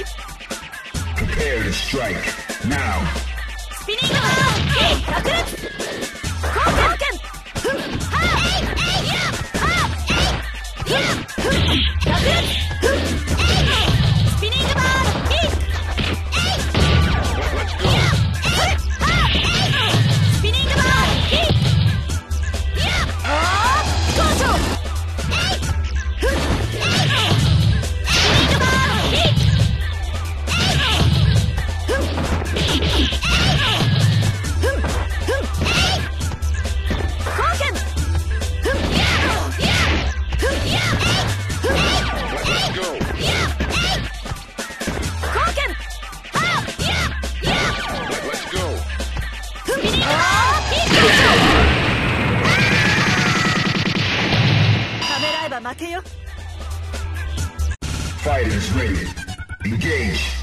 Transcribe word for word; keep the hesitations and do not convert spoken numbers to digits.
Prepare to strike now. スピニングバー爆裂貢献はあえいえいやはあえいや爆裂スピニングバーヒッえいやはあえいスピニングバーヒッやあー高潮えいえいスピニングバーヒッ Fighters ready. Engage.